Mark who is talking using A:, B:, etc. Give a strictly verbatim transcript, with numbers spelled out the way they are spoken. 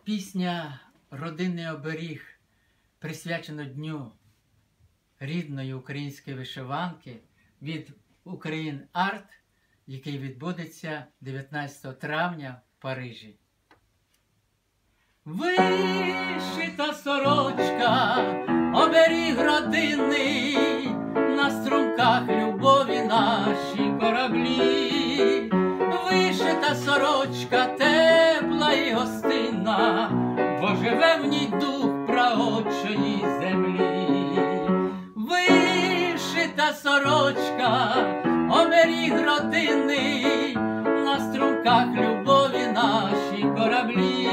A: Пісня «Родинний оберіг» присвячена Дню рідної української вишиванки від Україн Арт, який відбудеться дев'ятнадцятого травня в Парижі. Вишита сорочка, оберіг родинний, на струмках любові наші кораблі. Вишита сорочка тепла і гостинна, бо живе в ній дух праотчої землі. Вишита сорочка, оберіг родинний, на струмках любові наші кораблі.